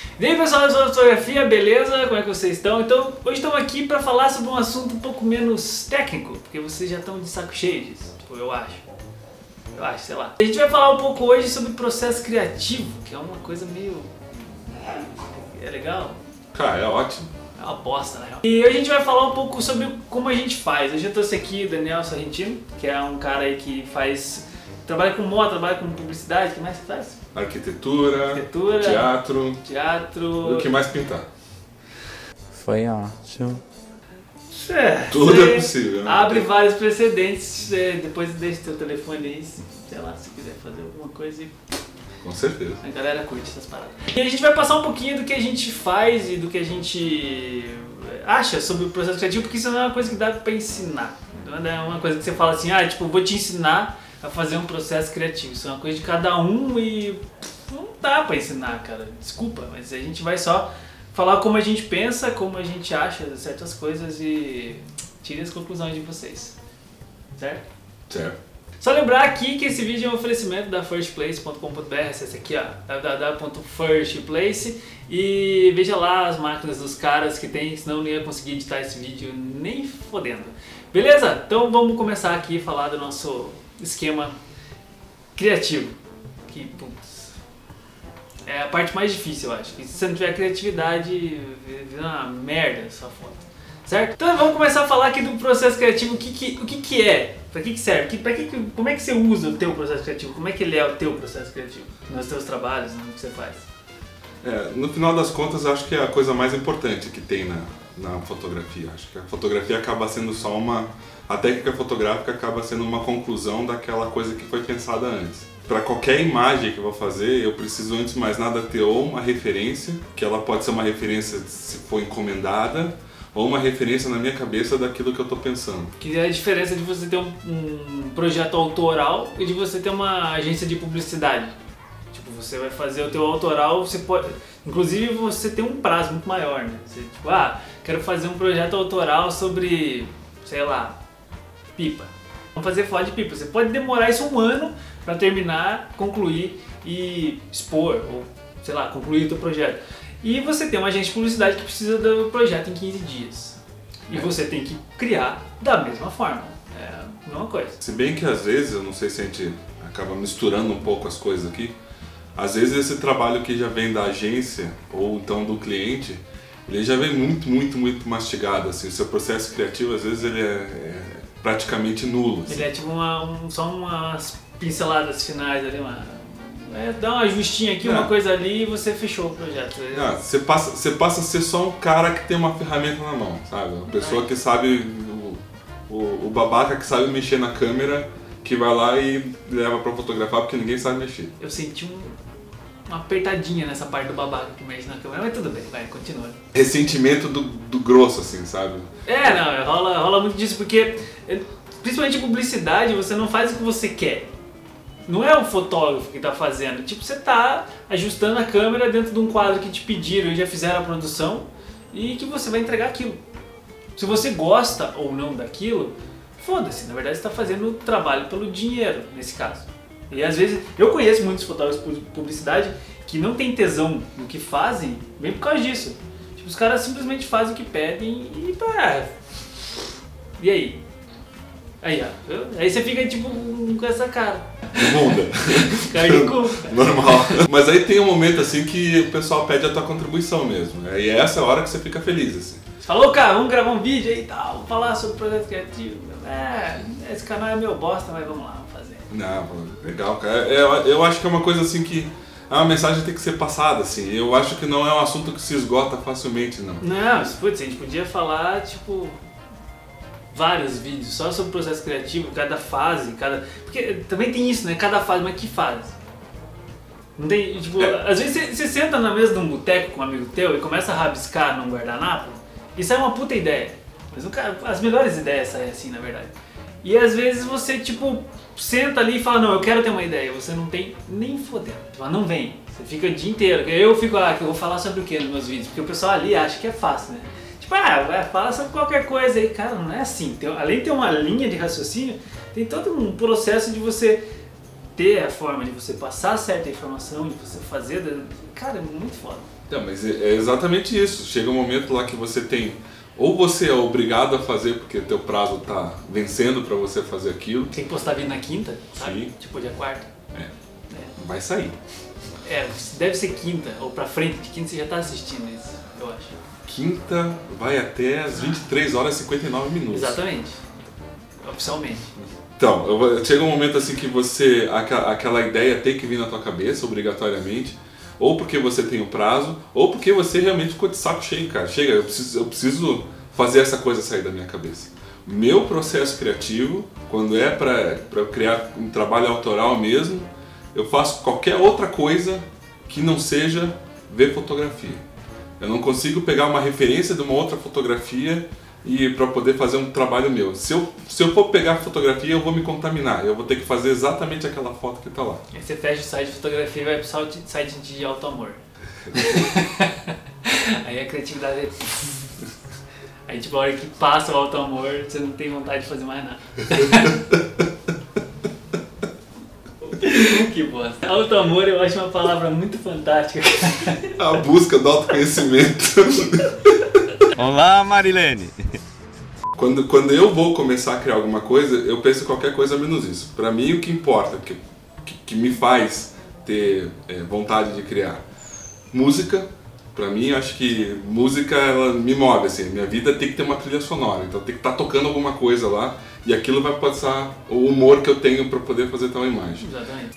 E aí pessoal, eu sou a Fotografia, beleza? Como é que vocês estão? Então, hoje estamos aqui para falar sobre um assunto um pouco menos técnico, porque vocês já estão de saco cheio disso, tipo, eu acho, sei lá. A gente vai falar um pouco hoje sobre processo criativo, que é uma coisa meio... é legal? Cara, é ótimo. É uma bosta, na real. E hoje a gente vai falar um pouco sobre como a gente faz. Hoje eu trouxe aqui o Daniel Sorrentino, que é um cara aí que faz... trabalha com moda, trabalha com publicidade, o que mais você faz? Arquitetura, teatro, o que mais pintar. Foi ótimo. Tudo é possível, né? Abre vários precedentes, depois deixa o teu telefone aí, sei lá, se quiser fazer alguma coisa e... Com certeza. A galera curte essas paradas. E a gente vai passar um pouquinho do que a gente faz e do que a gente acha sobre o processo criativo, porque isso não é uma coisa que dá pra ensinar. Não é uma coisa que você fala assim, tipo, vou te ensinar a fazer um processo criativo. Isso é uma coisa de cada um e não dá pra ensinar, cara. Desculpa, mas a gente vai só falar como a gente pensa, como a gente acha certas coisas e tire as conclusões de vocês. Certo? Certo. Só lembrar aqui que esse vídeo é um oferecimento da firstplace.com.br, acesse aqui ó, www.firstplace e veja lá as máquinas dos caras que tem, senão eu não ia conseguir editar esse vídeo nem fodendo. Beleza? Então vamos começar aqui a falar do nosso esquema criativo, que putz, é a parte mais difícil, eu acho, que se você não tiver criatividade, vira uma merda a sua foto, certo? Então vamos começar a falar aqui do processo criativo, o que é, para que serve, como é que você usa o teu processo criativo, como é que ele é o teu processo criativo, nos teus trabalhos, no que você faz? No final das contas, eu acho que é a coisa mais importante que tem na fotografia. Acho que a fotografia acaba sendo só a técnica fotográfica acaba sendo uma conclusão daquela coisa que foi pensada antes. Para qualquer imagem que eu vou fazer, eu preciso antes de mais nada ter ou uma referência, que ela pode ser uma referência se for encomendada, ou uma referência na minha cabeça daquilo que eu estou pensando. Que é a diferença de você ter um projeto autoral e de você ter uma agência de publicidade. Tipo, você vai fazer o teu autoral, você pode... Inclusive você tem um prazo muito maior, né? Você, tipo, quero fazer um projeto autoral sobre, sei lá, pipa. Vamos fazer foto de pipa. Você pode demorar isso um ano para terminar, concluir e expor, ou sei lá, concluir o teu projeto. E você tem uma agência de publicidade que precisa do projeto em 15 dias. E você tem que criar da mesma forma. É a mesma coisa. Se bem que às vezes, eu não sei se a gente acaba misturando um pouco as coisas aqui, às vezes esse trabalho que já vem da agência ou então do cliente, ele já vem muito mastigado, assim. O seu processo criativo às vezes ele é praticamente nulo. Assim. Ele é tipo só umas pinceladas finais ali, dá uma ajustinha aqui, uma coisa ali e você fechou o projeto. Você passa a ser só um cara que tem uma ferramenta na mão, sabe? Uma pessoa que sabe, o babaca que sabe mexer na câmera, que vai lá e leva pra fotografar porque ninguém sabe mexer. Eu senti uma apertadinha nessa parte do babaca que mexe na câmera, mas tudo bem, vai, continua. Ressentimento do grosso, assim, sabe? Rola muito disso, porque principalmente em publicidade você não faz o que você quer. Não é o fotógrafo que tá fazendo, tipo, você tá ajustando a câmera dentro de um quadro que te pediram e já fizeram a produção e que você vai entregar aquilo. Se você gosta ou não daquilo, foda-se, na verdade você tá fazendo o trabalho pelo dinheiro, nesse caso. E às vezes, eu conheço muitos fotógrafos de publicidade que não tem tesão no que fazem, bem por causa disso. Tipo, os caras simplesmente fazem o que pedem e e aí? Aí você fica tipo com essa cara. Bunda. Cara de cu. Normal. Mas aí tem um momento assim que o pessoal pede a tua contribuição mesmo. E é essa hora que você fica feliz, assim. Você falou, cara, vamos gravar um vídeo aí e tal, vamos falar sobre o projeto criativo. Esse canal é meu bosta, mas vamos lá, vamos fazer. Não, legal, cara. Eu acho que é uma coisa assim que a mensagem tem que ser passada, assim. Eu acho que não é um assunto que se esgota facilmente, não. Não, putz, a gente podia falar, tipo, vários vídeos só sobre o processo criativo, cada fase, porque também tem isso, né? Cada fase, mas que fase? Não tem, tipo, às vezes você senta na mesa de um boteco com um amigo teu e começa a rabiscar num guardanapo, isso é uma puta ideia. Mas as melhores ideias saem assim, na verdade. E às vezes você, tipo, senta ali e fala, não, eu quero ter uma ideia, você não tem nem fodendo, tipo, não vem. Você fica o dia inteiro, eu fico, que eu vou falar sobre o que nos meus vídeos? Porque o pessoal ali acha que é fácil, né? Tipo, fala sobre qualquer coisa aí, cara, não é assim. Além de ter uma linha de raciocínio, tem todo um processo de você ter a forma de você passar certa informação, de você fazer, cara, é muito foda. Então, mas é exatamente isso. Chega um momento lá que você tem... Ou você é obrigado a fazer porque teu prazo tá vencendo para você fazer aquilo. Tem que postar vídeo na quinta, sabe? Sim. Tipo dia quarta. Vai sair. Deve ser quinta, ou pra frente de quinta você já tá assistindo isso, eu acho. Quinta vai até as 23 horas e 59 minutos. Exatamente. Oficialmente. Então, chega um momento assim que você, aquela ideia tem que vir na tua cabeça, obrigatoriamente, ou porque você tem o prazo, ou porque você realmente ficou de saco cheio, cara. Chega, eu preciso fazer essa coisa sair da minha cabeça. Meu processo criativo, quando é para criar um trabalho autoral mesmo, eu faço qualquer outra coisa que não seja ver fotografia. Eu não consigo pegar uma referência de uma outra fotografia e para poder fazer um trabalho meu. Se eu for pegar fotografia, eu vou me contaminar. Eu vou ter que fazer exatamente aquela foto que está lá. Aí você fecha o site de fotografia e vai pro site de auto-amor. Aí a criatividade é... Aí tipo, a hora que passa o auto-amor, você não tem vontade de fazer mais nada. Que bosta. Auto-amor eu acho uma palavra muito fantástica. A busca do autoconhecimento. Olá, Marilene. Quando eu vou começar a criar alguma coisa, eu penso em qualquer coisa menos isso. Pra mim, o que importa, que me faz ter vontade de criar. Música, pra mim, eu acho que música, ela me move, assim. Minha vida tem que ter uma trilha sonora, então tem que estar tocando alguma coisa lá. E aquilo vai passar o humor que eu tenho para poder fazer tal imagem. Exatamente.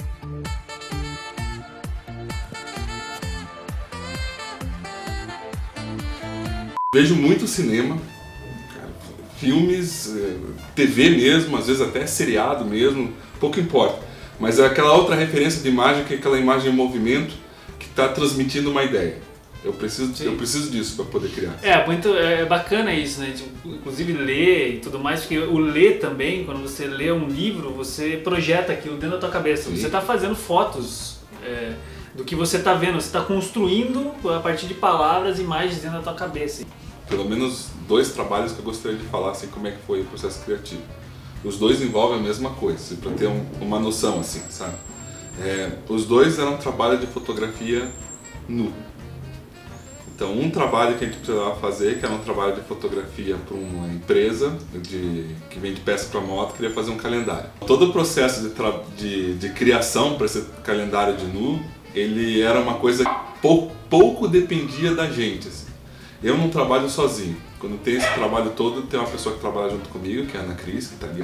Vejo muito cinema, cara, filmes, TV mesmo, às vezes até seriado mesmo, pouco importa. Mas é aquela outra referência de imagem, que é aquela imagem em movimento que está transmitindo uma ideia. Eu preciso disso para poder criar. É bacana isso, né? Inclusive ler e tudo mais, porque o ler também, quando você lê um livro, você projeta aquilo dentro da tua cabeça. Sim. Você está fazendo fotos do que você está vendo, você está construindo a partir de palavras, imagens dentro da tua cabeça. Pelo menos 2 trabalhos que eu gostaria de falar, assim, como é que foi o processo criativo. Os 2 envolvem a mesma coisa, assim, para ter uma noção, assim, sabe? Os 2 eram trabalho de fotografia nu. Então, um trabalho que a gente precisava fazer, que era um trabalho de fotografia para uma empresa que vende peça para moto, queria fazer um calendário. Todo o processo de criação para esse calendário de nu, ele era uma coisa que pouco dependia da gente. Assim. Eu não trabalho sozinho. Quando tem esse trabalho todo, tem uma pessoa que trabalha junto comigo, que é a Ana Cris, que está ali.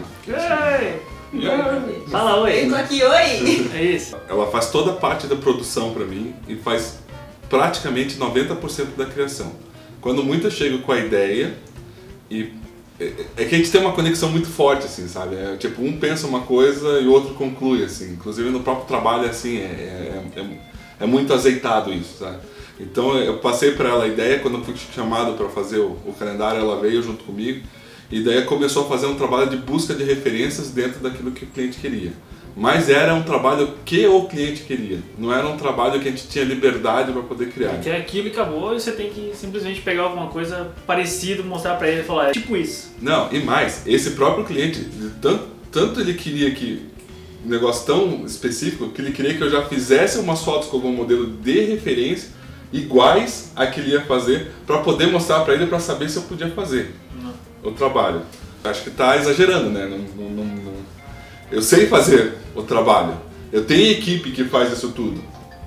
Oi! Fala oi! Eu tô aqui, oi! É isso. Ela faz toda a parte da produção para mim e faz praticamente 90% da criação. Quando muitas chegam com a ideia, e é que a gente tem uma conexão muito forte, assim, sabe? Tipo, um pensa uma coisa e o outro conclui, assim. Inclusive no próprio trabalho, assim, é muito azeitado isso, sabe? Então eu passei para ela a ideia, quando eu fui chamado para fazer o calendário, ela veio junto comigo, e daí começou a fazer um trabalho de busca de referências dentro daquilo que o cliente queria. Mas era um trabalho que o cliente queria, não era um trabalho que a gente tinha liberdade para poder criar. Porque é aquilo e acabou, e você tem que simplesmente pegar alguma coisa parecida, mostrar para ele e falar, é tipo isso. Não, e mais, esse próprio cliente, tanto ele queria um negócio tão específico, que ele queria que eu já fizesse umas fotos com algum modelo de referência, iguais a que ele ia fazer, para poder mostrar para ele, para saber se eu podia fazer o trabalho. Acho que está exagerando, né? Eu sei fazer o trabalho. Eu tenho equipe que faz isso tudo.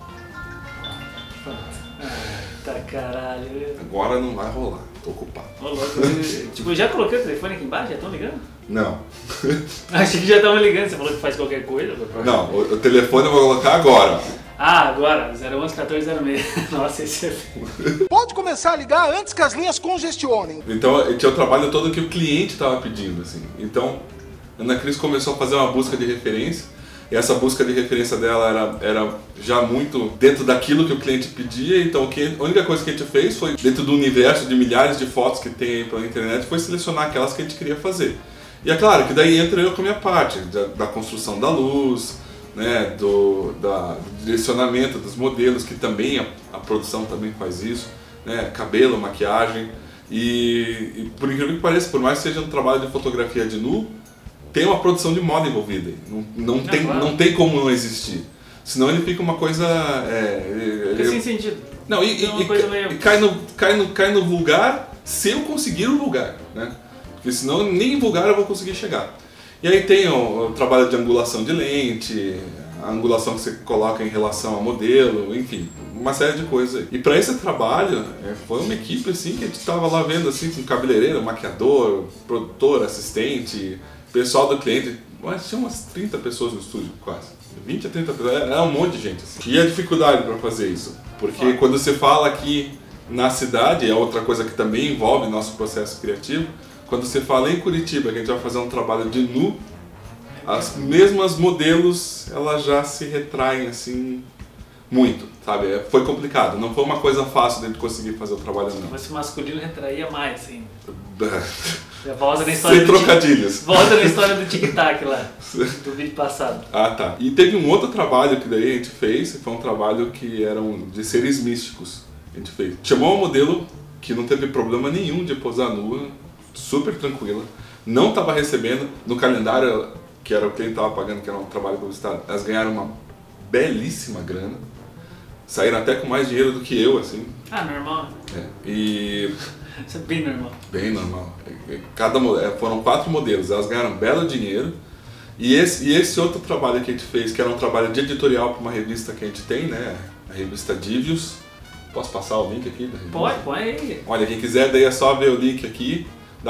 Tá caralho. Agora não vai rolar, tô ocupado. Ô, louco. Tipo, já coloquei o telefone aqui embaixo? Já estão ligando? Não. Achei que já estavam ligando, você falou que faz qualquer coisa. Não, o telefone eu vou colocar agora. Ah, agora, 011 1406. Nossa, esse é... Pode começar a ligar antes que as linhas congestionem. Então, tinha o trabalho todo que o cliente estava pedindo, assim. Então, a Ana Cris começou a fazer uma busca de referência, e essa busca de referência dela era já muito dentro daquilo que o cliente pedia, então a única coisa que a gente fez foi, dentro do universo de milhares de fotos que tem aí pela internet, foi selecionar aquelas que a gente queria fazer. E é claro que daí entra eu com a minha parte, da construção da luz, né, do direcionamento dos modelos, que também a produção também faz isso, né, cabelo, maquiagem, e por incrível que pareça, por mais que seja um trabalho de fotografia de nu, tem uma produção de moda envolvida, não tem como não existir. Senão ele fica uma coisa... Fica sem sentido. Não, e cai no vulgar se eu conseguir o vulgar, né? Porque senão nem em vulgar eu vou conseguir chegar. E aí tem o trabalho de angulação de lente, a angulação que você coloca em relação ao modelo, enfim, uma série de coisas. E para esse trabalho, foi uma equipe assim que a gente estava lá vendo assim, com cabeleireiro, maquiador, produtor, assistente, pessoal do cliente, mas tinha umas 30 pessoas no estúdio, quase. 20 a 30 pessoas, era um monte de gente. Assim. E a dificuldade para fazer isso, porque quando você fala aqui na cidade, é outra coisa que também envolve nosso processo criativo, quando você fala em Curitiba que a gente vai fazer um trabalho de nu, as mesmas modelos, elas já se retraem assim muito, sabe? Foi complicado, não foi uma coisa fácil de a gente conseguir fazer o trabalho não. Mas o masculino retraía mais, assim. Volta na história sem trocadilhos. Volta na história do tic-tac lá, do vídeo passado. Ah, tá. E teve um outro trabalho que daí a gente fez, foi um trabalho que era de seres místicos. A gente fez. Chamou uma modelo que não teve problema nenhum de posar nua, super tranquila, não estava recebendo no calendário, que era o que ele estava pagando, que era um trabalho publicitário, elas ganharam uma belíssima grana, saíram até com mais dinheiro do que eu, assim. Ah, normal. E... Isso é bem normal. Bem normal. Foram 4 modelos, elas ganharam belo dinheiro. E esse outro trabalho que a gente fez, que era um trabalho de editorial para uma revista que a gente tem, né? A revista Divios. Posso passar o link aqui da revista? Pode, põe aí. Olha, quem quiser, daí é só ver o link aqui,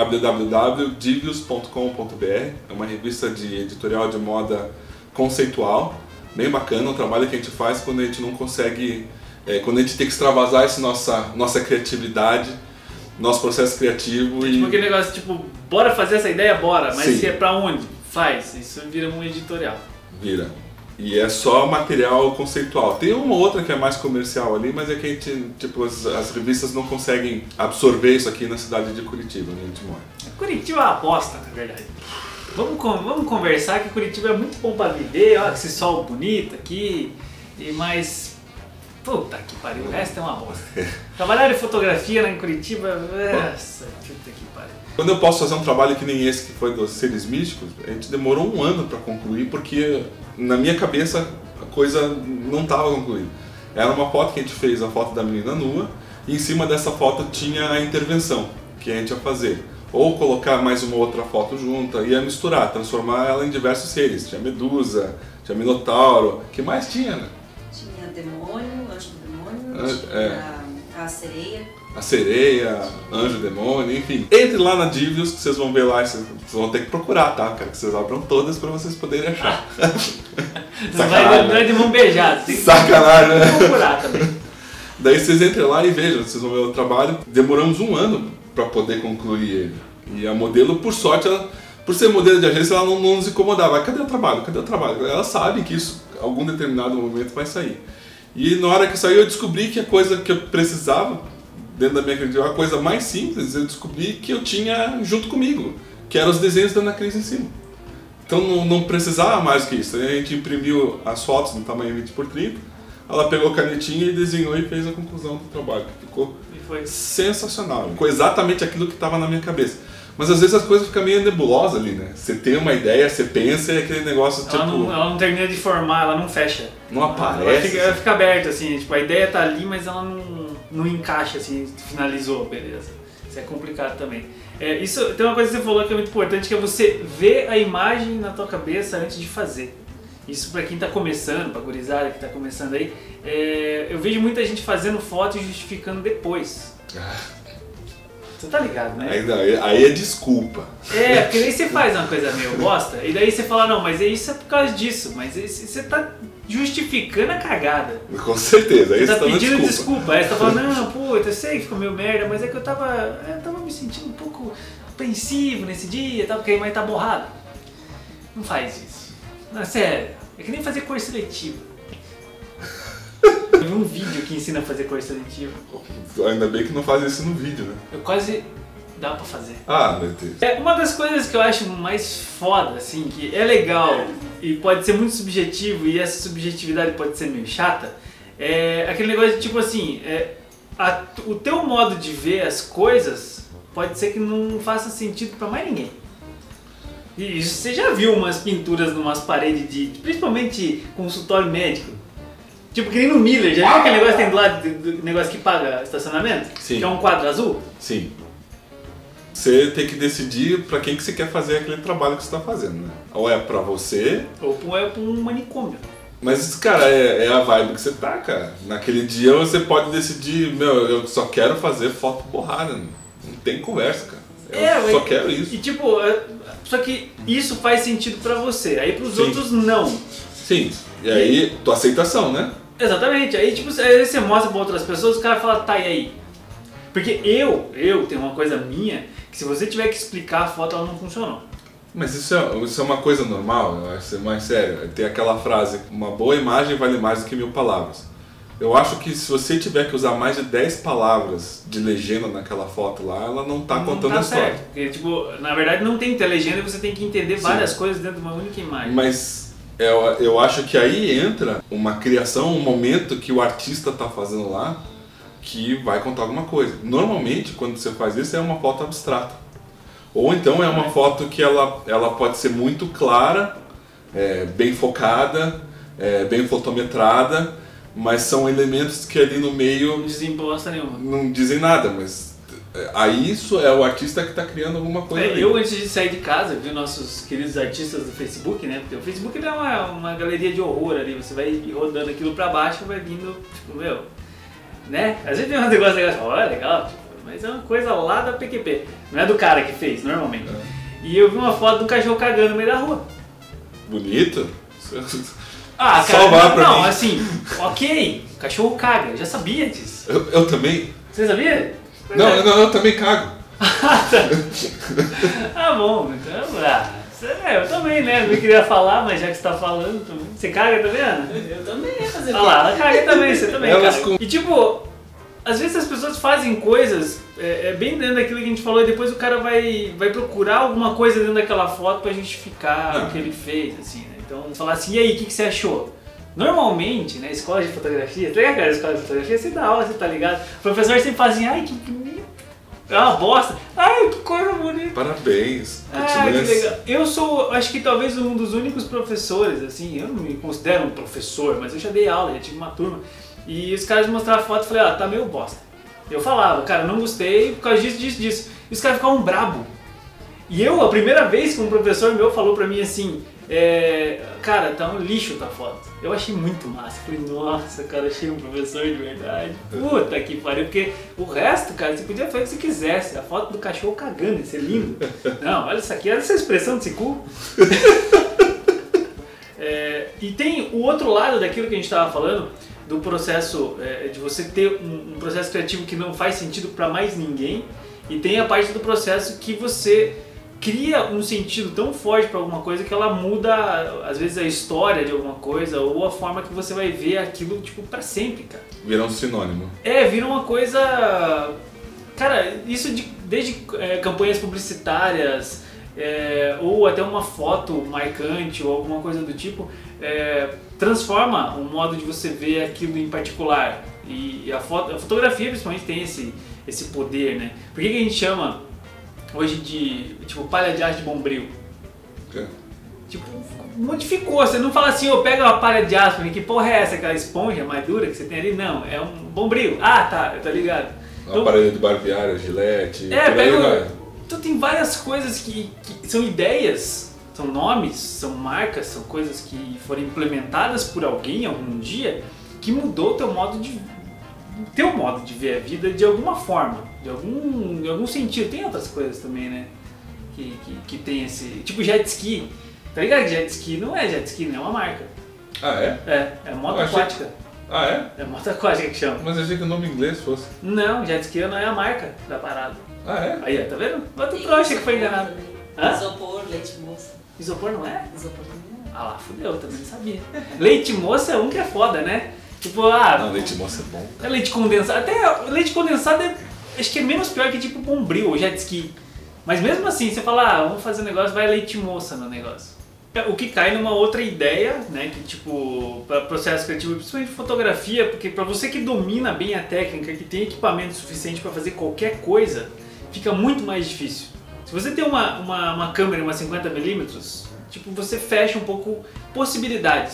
www.divios.com.br. É uma revista de editorial de moda conceitual, bem bacana, um trabalho que a gente faz quando a gente não consegue, quando a gente tem que extravasar essa nossa criatividade, nosso processo criativo. Tipo aquele negócio, tipo, bora fazer essa ideia, bora, mas Sim. se é pra onde? Faz, isso vira um editorial. Vira. E é só material conceitual. Tem uma outra que é mais comercial ali, mas é que a gente, tipo, as revistas não conseguem absorver isso aqui na cidade de Curitiba, onde a gente mora. Curitiba é uma bosta, na verdade. Vamos conversar que Curitiba é muito bom pra viver, ó, esse sol bonito aqui, mas... Puta que pariu, o resto é uma bosta. Trabalhar em fotografia lá em Curitiba, nossa, puta que pariu. Quando eu posso fazer um trabalho que nem esse, que foi dos seres místicos, a gente demorou um ano para concluir, porque na minha cabeça a coisa não estava concluída. Era uma foto que a gente fez, a foto da menina nua, e em cima dessa foto tinha a intervenção que a gente ia fazer. Ou colocar mais uma outra foto junta, ia misturar, transformar ela em diversos seres. Tinha Medusa, tinha Minotauro, o que mais tinha, né? Tinha demônio, anjo do demônio, tinha a sereia. A sereia, anjo, demônio, enfim. Entre lá na Divios, que vocês vão ver lá, vocês vão ter que procurar, tá? Quero que vocês abram todas para vocês poderem achar. Não vai de mão beijada, tem que sacanagem, né? procurar também. Daí vocês entrem lá e vejam, vocês vão ver o trabalho. Demoramos um ano para poder concluir ele. E a modelo, por sorte, ela, por ser modelo de agência, ela não nos incomodava. Cadê o trabalho? Cadê o trabalho? Ela sabe que isso, em algum determinado momento, vai sair. E na hora que saiu, eu descobri que a coisa que eu precisava, dentro da minha criatividade, a coisa mais simples, eu descobri que eu tinha junto comigo, que eram os desenhos da Ana Cris em cima. Então não precisava mais que isso. A gente imprimiu as fotos no tamanho 20x30, ela pegou a canetinha e desenhou e fez a conclusão do trabalho, que ficou sensacional. Ficou exatamente aquilo que estava na minha cabeça. Mas às vezes as coisas ficam meio nebulosas ali, né? Você tem uma ideia, você pensa e aquele negócio tipo... Ela não termina de formar, ela não fecha. Não aparece. Ela fica aberta, assim, tipo, a ideia tá ali, mas ela não encaixa, assim, finalizou, beleza. Isso é complicado também. Isso, tem uma coisa que você falou que é muito importante, que é você ver a imagem na tua cabeça antes de fazer. Isso pra quem tá começando, pra gurizada que tá começando aí, eu vejo muita gente fazendo foto e justificando depois. Você tá ligado, né? Aí é desculpa. Porque daí você faz uma coisa meio bosta, e daí você fala, não, mas isso é por causa disso, mas você tá justificando a cagada. Com certeza, aí você tá pedindo desculpa. desculpa, aí você tá falando, não, pô, eu sei que ficou meio merda, mas é que eu tava me sentindo um pouco apreensivo nesse dia, porque a imagem tá borrada. Não faz isso. Não, sério, é que nem fazer cor seletiva. Eu vi um vídeo que ensina a fazer cor seletiva. Ainda bem que não faz isso no vídeo, né? Eu quase... dá pra fazer. Meu Deus. Uma das coisas que eu acho mais foda, assim, que é legal e pode ser muito subjetivo e essa subjetividade pode ser meio chata, é aquele negócio de tipo assim, o teu modo de ver as coisas pode ser que não faça sentido pra mais ninguém. E isso, você já viu umas pinturas numas paredes principalmente consultório médico, Tipo, que nem no Miller, já viu aquele negócio que tem do lado do negócio que paga estacionamento? Sim. Que é um quadro azul? Sim. Você tem que decidir pra quem que você quer fazer aquele trabalho que você tá fazendo, né? Ou é pra você... Ou é pra um manicômio. Mas, cara, é a vibe que você tá, cara. Naquele dia você pode decidir, eu só quero fazer foto borrada. Não tem conversa, cara. Eu só quero isso. E tipo, só que isso faz sentido pra você, aí pros Sim. outros não. Sim, e aí, tua aceitação, né? Exatamente, aí tipo, aí você mostra pra outras pessoas, o cara fala, tá, e aí? Porque eu tenho uma coisa minha, que se você tiver que explicar a foto, ela não funcionou. Mas isso é uma coisa normal, eu acho que é mais sério. Tem aquela frase, uma boa imagem vale mais do que 1000 palavras. Eu acho que se você tiver que usar mais de 10 palavras de legenda naquela foto lá, ela não tá contando a história. Certo, porque tipo, na verdade não tem que ter legenda e você tem que entender várias coisas dentro de uma única imagem. Mas eu acho que aí entra uma criação, um momento que o artista tá fazendo lá, que vai contar alguma coisa. Normalmente, quando você faz isso, é uma foto abstrata. Ou então é uma foto que ela pode ser muito clara, bem focada, bem fotometrada, mas são elementos que ali no meio Não dizem bosta nenhuma. não dizem nada, mas aí isso é o artista que está criando alguma coisa ali. Eu, antes de sair de casa, vi nossos queridos artistas do Facebook, né? Porque o Facebook é uma galeria de horror ali, você vai rodando aquilo pra baixo e vai vindo, tipo, né? Às vezes tem uns negócios legais, olha, legal, tipo, mas é uma coisa lá da PQP, não é do cara que fez, normalmente. E eu vi uma foto do cachorro cagando no meio da rua. Bonito? Ah, cara, Salvar pra não, mim. assim, ok, o cachorro caga, eu já sabia disso. Eu também? Você sabia? Não, eu também cago. Ah, bom, então, eu também, né? Não queria falar, mas já que você tá falando, você caga também, Ana? Eu também ia fazer Olha lá, ela caga também, você também Elas caga. E tipo, às vezes as pessoas fazem coisas bem dentro daquilo que a gente falou e depois o cara vai procurar alguma coisa dentro daquela foto pra justificar o que ele fez, assim, né? Então, falar assim, e aí, o que você achou? Normalmente, né, escola de fotografia, tá ligado, cara? Escola de fotografia, você dá aula, você tá ligado? O professor sempre fala assim, ai, que bonito. É uma bosta. Ai, que coisa bonita. Parabéns. Ah, que legal. Eu sou, acho que talvez um dos únicos professores, assim, eu não me considero um professor, mas eu já dei aula, já tive uma turma. E os caras mostraram a foto e falei, tá meio bosta. Eu falava, cara, não gostei por causa disso. E os caras ficavam brabo. E eu, a primeira vez que um professor meu falou pra mim assim, cara, tá um lixo tua foto. Eu achei muito massa. Falei, nossa, cara, achei um professor de verdade. Puta que pariu, porque o resto, cara, você podia fazer o que você quisesse. A foto do cachorro cagando, ia ser lindo. Não, olha isso aqui, olha essa expressão desse cu. E tem o outro lado daquilo que a gente tava falando, do processo, de você ter um processo criativo que não faz sentido pra mais ninguém. E tem a parte do processo que você cria um sentido tão forte para alguma coisa que ela muda, às vezes, a história de alguma coisa ou a forma que você vai ver aquilo, tipo, para sempre, cara. Vira um sinônimo. Vira uma coisa... Cara, isso desde campanhas publicitárias ou até uma foto marcante ou alguma coisa do tipo, transforma o modo de você ver aquilo em particular. E a fotografia, principalmente, tem esse poder, né? Por que a gente chama hoje de, tipo, palha de aço de Bombril? Tipo, modificou, você não fala assim, pega uma palha de aço, que porra é essa, aquela esponja mais dura que você tem ali? Não, é um Bombril. Ah, tá ligado. Uma aparelho de barbear, Gillette, Então tem várias coisas que são ideias, são nomes, são marcas, são coisas que foram implementadas por alguém algum dia que mudou o teu modo de ver a vida de alguma forma, de algum sentido. Tem outras coisas também, né? Que tem esse... Tipo jet ski. Tá ligado que jet ski não é jet ski, não é uma marca. Ah, é? É moto aquática. Ah, é? É moto aquática que chama. Mas eu achei que o nome em inglês fosse. Não, jet ski não é a marca da parada. Ah, é? Aí, ó, tá vendo? Outro trouxa que foi enganado. Hã? Isopor, leite moça. Isopor não é? Isopor também não. Ah lá, fudeu, também não sabia. Leite moça é um que é foda, né? Tipo, Não, leite moça é bom. Leite condensado. Até leite condensado acho que é menos pior que tipo Bombril ou jet ski. Mas mesmo assim, você fala, vamos fazer um negócio, vai leite moça no negócio. O que cai numa outra ideia, né, que tipo, para processo criativo, principalmente fotografia, porque para você que domina bem a técnica, que tem equipamento suficiente para fazer qualquer coisa, fica muito mais difícil. Se você tem uma câmera, uma 50mm, tipo, você fecha um pouco possibilidades.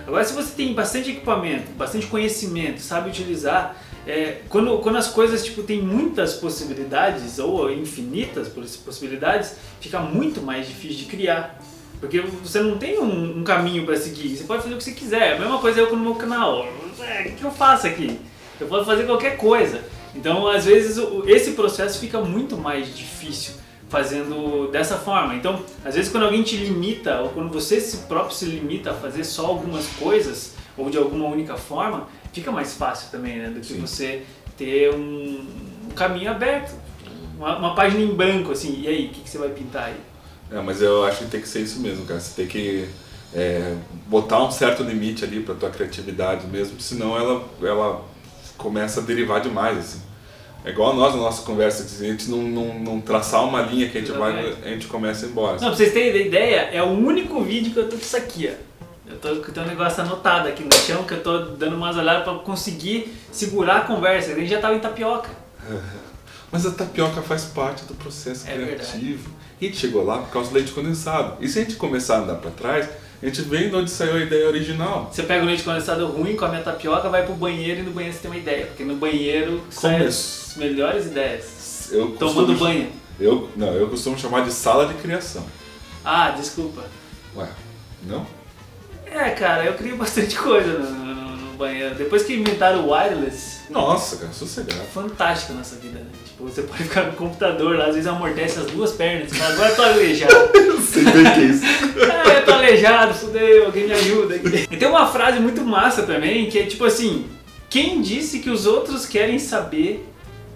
Agora, se você tem bastante equipamento, bastante conhecimento, sabe utilizar, quando as coisas tipo, tem muitas possibilidades ou infinitas possibilidades, fica muito mais difícil de criar. Porque você não tem um caminho para seguir, você pode fazer o que você quiser. É a mesma coisa eu com o meu canal. O que eu faço aqui? Eu posso fazer qualquer coisa. Então, às vezes, esse processo fica muito mais difícil fazendo dessa forma. Então, às vezes, quando alguém te limita, ou quando você próprio se limita a fazer só algumas coisas, ou de alguma única forma, fica mais fácil também, né? Do que você ter um caminho aberto, uma página em branco, assim. E aí, o que você vai pintar aí? Mas eu acho que tem que ser isso mesmo, cara. Você tem que botar um certo limite ali pra tua criatividade mesmo, senão ela começa a derivar demais, assim. É igual nós na nossa conversa, se a gente não traçar uma linha que a gente começa a ir embora. Não, pra vocês terem ideia, é o único vídeo que eu tô com isso aqui, ó. Eu tô com um negócio anotado aqui no chão, que eu tô dando umas olhadas pra conseguir segurar a conversa. A gente já tava em tapioca. Mas a tapioca faz parte do processo criativo. Verdade. A gente chegou lá por causa do leite condensado. E se a gente começar a andar pra trás, a gente vê de onde saiu a ideia original. Você pega o leite condensado ruim, come a tapioca, vai pro banheiro e no banheiro você tem uma ideia. Porque no banheiro saem as melhores ideias. Tomando banho. Eu costumo chamar de sala de criação. Ah, desculpa. Ué, não? Cara, eu crio bastante coisa no banheiro. Depois que inventaram o wireless... Nossa, cara, sossegado. Fantástico a nossa vida, né? Tipo, você pode ficar no computador lá, às vezes amortece as duas pernas, você fala, agora eu tô aleijado. Eu sei bem que é isso. Eu tô aleijado, fudeu, alguém me ajuda aqui. E tem uma frase muito massa também, que é tipo assim, quem disse que os outros querem saber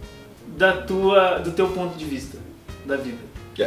do teu ponto de vista da vida?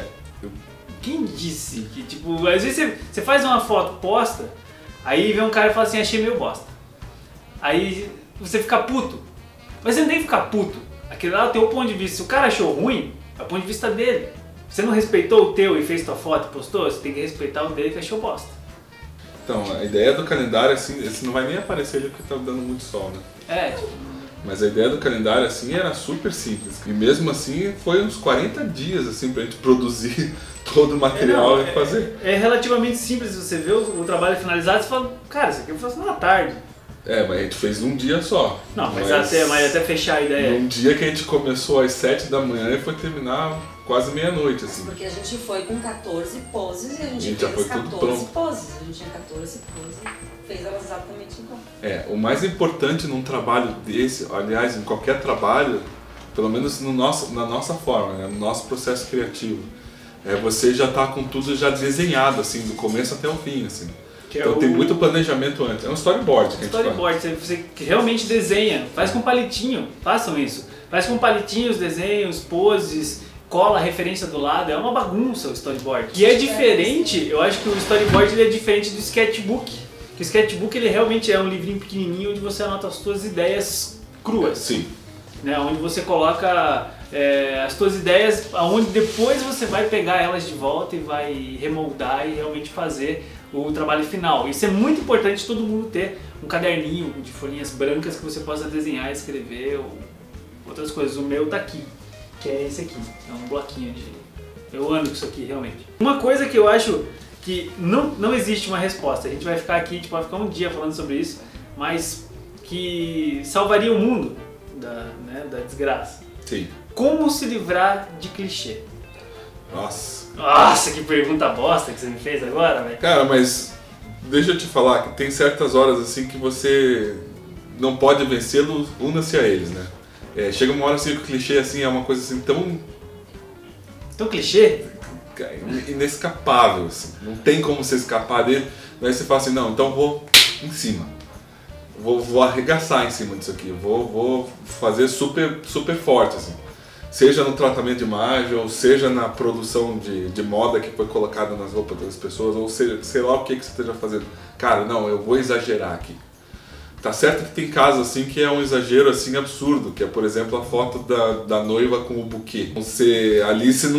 Quem disse que, tipo, às vezes você faz uma foto, posta, aí vem um cara e fala assim, achei meio bosta. Aí você fica puto. Mas você não tem que ficar puto. Aquele lá é o teu ponto de vista. Se o cara achou ruim, é o ponto de vista dele. Você não respeitou o teu e fez tua foto e postou, você tem que respeitar o dele que achou bosta. Então, a ideia do calendário, assim, esse não vai nem aparecer ali porque tá dando muito sol, né? Mas a ideia do calendário, assim, era super simples. E mesmo assim, foi uns 40 dias, assim, pra gente produzir todo o material e fazer. É relativamente simples, você vê o trabalho finalizado e fala, cara, isso aqui eu faço numa tarde. Mas a gente fez um dia só. Não, mas até fechar a ideia. Um dia que a gente começou às 7 da manhã e foi terminar quase meia-noite, assim. Porque a gente foi com 14 poses e a gente já fez foi tudo 14 pronto. poses. A gente tinha 14 poses e fez elas exatamente igual. O mais importante num trabalho desse, aliás, em qualquer trabalho, pelo menos na nossa forma, né, no nosso processo criativo, você já tá com tudo já desenhado, assim, do começo até o fim, assim. Então tem muito planejamento antes. É um storyboard que a gente faz. Storyboard, você realmente desenha, faz com palitinho, façam isso. Faz com palitinhos, desenhos, poses, cola a referência do lado, é uma bagunça o storyboard. E é diferente, eu acho que o storyboard ele é diferente do sketchbook. Que o sketchbook ele realmente é um livrinho pequenininho onde você anota as suas ideias cruas. Sim. Né, onde você coloca as suas ideias, onde depois você vai pegar elas de volta e vai remoldar e realmente fazer o trabalho final. Isso é muito importante todo mundo ter um caderninho de folhinhas brancas que você possa desenhar, escrever ou outras coisas. O meu tá aqui, que é esse aqui, é um bloquinho de... Eu ando com isso aqui realmente. Uma coisa que eu acho que não existe uma resposta, a gente vai ficar aqui, a gente pode ficar um dia falando sobre isso, mas que salvaria o mundo da desgraça. Sim. Como se livrar de clichê? Nossa, que pergunta bosta que você me fez agora, velho. Cara, mas deixa eu te falar que tem certas horas assim que você não pode vencê-los, una-se a eles, né? Chega uma hora assim que o clichê assim é uma coisa assim tão clichê? Inescapável, assim. Não tem como você escapar dele. Daí você fala assim, não, então vou em cima. Vou arregaçar em cima disso aqui. Vou fazer super forte, assim. Seja no tratamento de imagem, ou seja na produção de moda que foi colocada nas roupas das pessoas, ou seja, sei lá o que você esteja fazendo. Cara, não, eu vou exagerar aqui. Tá certo que tem casos assim que é um exagero assim absurdo, que é, por exemplo, a foto da noiva com o buquê. Ali você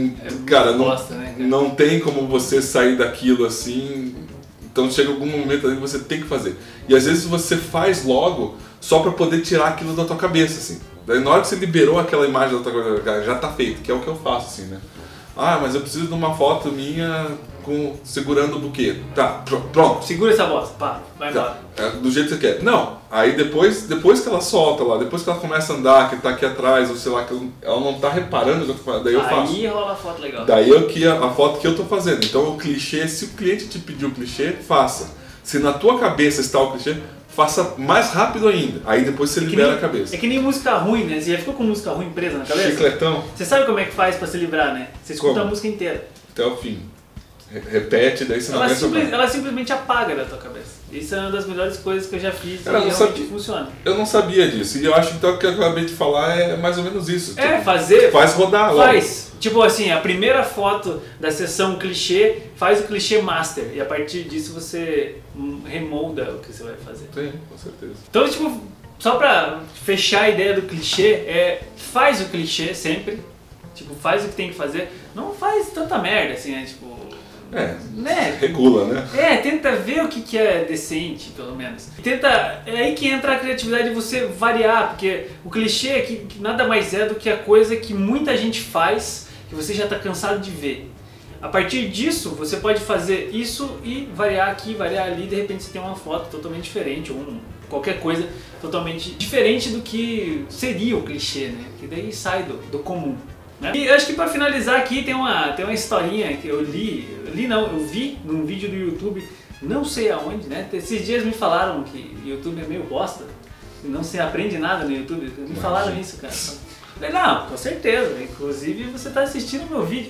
não tem como você sair daquilo assim, então chega algum momento ali que você tem que fazer. E às vezes você faz logo só para poder tirar aquilo da tua cabeça, assim. Daí na hora que você liberou aquela imagem da tua cabeça, já tá feito, que é o que eu faço, assim, né? Mas eu preciso de uma foto minha segurando o buquê. Tá, pronto. Segura essa bosta, pá, vai embora. Tá, do jeito que você quer. Não, aí depois que ela solta lá, depois que ela começa a andar, que tá aqui atrás, ou sei lá, que ela não tá reparando, daí eu faço. Aí rola a foto legal. Daí a foto que eu tô fazendo. Então o clichê, se o cliente te pedir o clichê, faça. Se na tua cabeça está o clichê, faça mais rápido ainda. Aí depois você libera a cabeça. É que nem música ruim, né? Você já ficou com música ruim presa na cabeça? Chicletão. Você sabe como é que faz pra se livrar, né? Você escuta a música inteira. Até o fim. Repete, daí você não ela simplesmente apaga da tua cabeça. Isso é uma das melhores coisas que eu já fiz e realmente funciona. Eu não sabia disso. E eu acho então que eu acabei de falar é mais ou menos isso. Faz rodar lá. Faz. Tipo assim, a primeira foto da sessão clichê faz o clichê master. E a partir disso você remolda o que você vai fazer. Sim, com certeza. Então, tipo, só pra fechar a ideia do clichê, faz o clichê sempre. Tipo, faz o que tem que fazer. Não faz tanta merda, assim, né? Tipo... né? Regula, né? Tenta ver o que é decente, pelo menos. É aí que entra a criatividade de você variar, porque o clichê é que nada mais é do que a coisa que muita gente faz, que você já está cansado de ver. A partir disso, você pode fazer isso e variar aqui, variar ali, de repente você tem uma foto totalmente diferente, ou qualquer coisa totalmente diferente do que seria o clichê, né? Que daí sai do comum. Né? E acho que para finalizar aqui tem uma historinha que eu vi num vídeo do YouTube, não sei aonde, né? Esses dias me falaram que o YouTube é meio bosta, não se aprende nada no YouTube, me falaram isso, cara. Eu falei, não, com certeza, inclusive você está assistindo meu vídeo.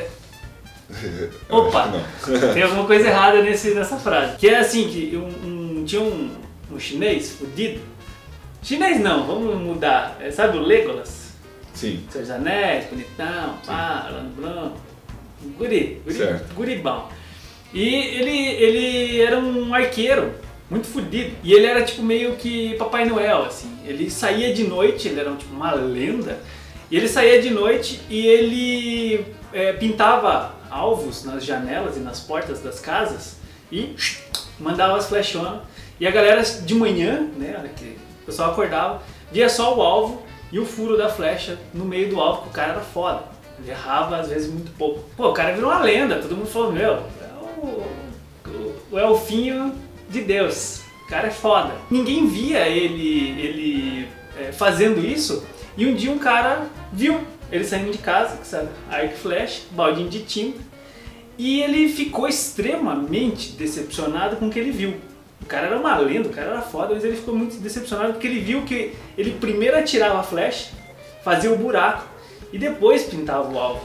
Opa, tem alguma coisa errada nessa frase. Que é assim, que tinha um chinês fudido. Chinês não, vamos mudar, sabe o Legolas? Sim. Seus Anéis, bonitão, pá, Orlando Bloom, guribão. E ele era um arqueiro, muito fodido. E ele era tipo meio que Papai Noel, assim. Ele saía de noite, ele era tipo uma lenda. E ele saía de noite e ele pintava alvos nas janelas e nas portas das casas e mandava as flechonas. E a galera de manhã, né, o pessoal acordava, via só o alvo e o furo da flecha no meio do alvo, que o cara era foda. Ele errava às vezes muito pouco. Pô, o cara virou uma lenda, todo mundo falou, meu, o elfinho de Deus, o cara é foda. Ninguém via ele fazendo isso, e um dia um cara viu ele saindo de casa, sabe, arco e flecha, baldinho de tinta, e ele ficou extremamente decepcionado com o que ele viu. O cara era uma lenda, o cara era foda, mas ele ficou muito decepcionado porque ele viu que ele primeiro atirava a flecha, fazia o buraco e depois pintava o alvo.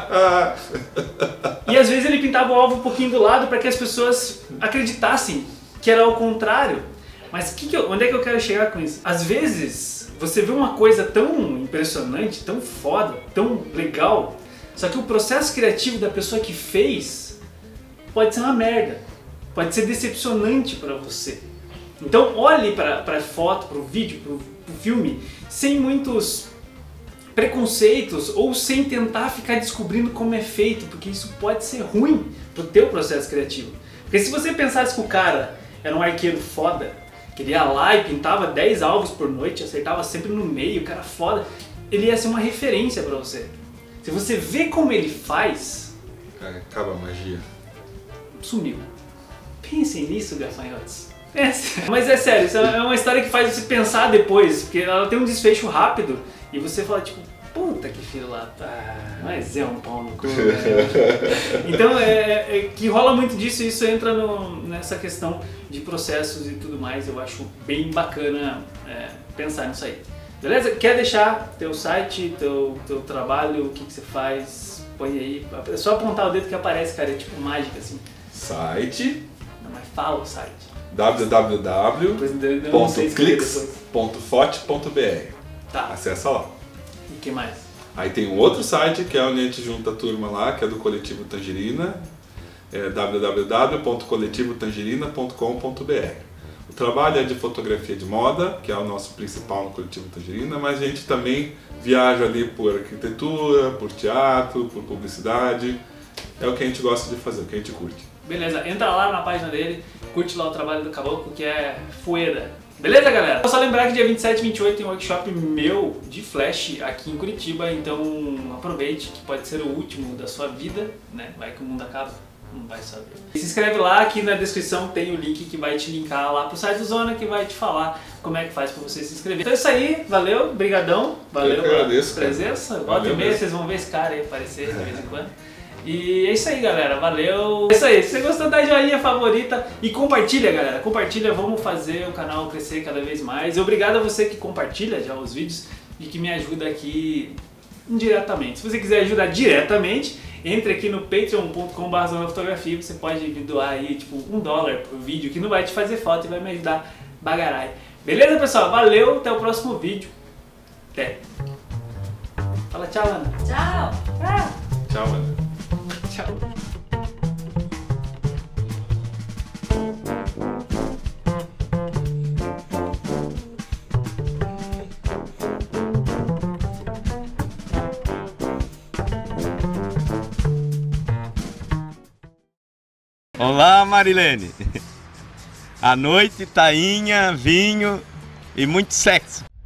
E às vezes ele pintava o alvo um pouquinho do lado para que as pessoas acreditassem que era ao contrário. Mas onde é que eu quero chegar com isso? Às vezes você vê uma coisa tão impressionante, tão foda, tão legal, só que o processo criativo da pessoa que fez pode ser uma merda. Pode ser decepcionante para você. Então olhe para a foto, para o vídeo, para o filme, sem muitos preconceitos ou sem tentar ficar descobrindo como é feito, porque isso pode ser ruim para o teu processo criativo. Porque se você pensasse que o cara era um arqueiro foda, que ele ia lá e pintava 10 alvos por noite, acertava sempre no meio, o cara foda, ele ia ser uma referência para você. Se você vê como ele faz... acaba a magia. Sumiu. Pensem nisso, gafanhotos. Mas é sério, isso é uma história que faz você pensar depois, porque ela tem um desfecho rápido e você fala tipo, puta que filho lá, mas é um pau no cu. Então que rola muito disso e isso entra nessa questão de processos e tudo mais. Eu acho bem bacana pensar nisso aí. Beleza? Quer deixar teu site, teu trabalho, o que você faz? Põe aí. É só apontar o dedo que aparece, cara, é tipo mágica assim. Site. Não, mas fala o site. www.clix.fote.br. Tá. Acessa lá. E o que mais? Aí tem um outro site que é onde a gente junta a turma lá, que é do Coletivo Tangerina, www.coletivotangerina.com.br. O trabalho é de fotografia de moda, que é o nosso principal no Coletivo Tangerina, mas a gente também viaja ali por arquitetura, por teatro, por publicidade. É o que a gente gosta de fazer, o que a gente curte. Beleza, entra lá na página dele, curte lá o trabalho do Caboclo, que é fueira. Beleza, galera? Vou só lembrar que dia 27 e 28 tem um workshop meu de Flash aqui em Curitiba, então aproveite, que pode ser o último da sua vida, né? Vai que o mundo acaba. Não vai saber. Se inscreve lá, aqui na descrição tem o link que vai te linkar lá pro site do Zona, que vai te falar como é que faz pra você se inscrever. Então é isso aí, valeu, brigadão, valeu pela presença. Volta e meia, vocês vão ver esse cara aí aparecer de vez em quando. E é isso aí, galera, valeu. É isso aí, se você gostou, dá joinha, favorita e compartilha, galera. Compartilha, vamos fazer o canal crescer cada vez mais. E obrigado a você que compartilha já os vídeos e que me ajuda aqui indiretamente. Se você quiser ajudar diretamente, entre aqui no patreon.com/zonafotografia, você pode doar aí tipo $1 por vídeo, que não vai te fazer falta e vai me ajudar bagarai. Beleza, pessoal? Valeu, até o próximo vídeo. Até. Fala tchau, Ana. Tchau. Tchau, Ana. Tchau. Olá, Marilene. À noite, tainha, vinho e muito sexo.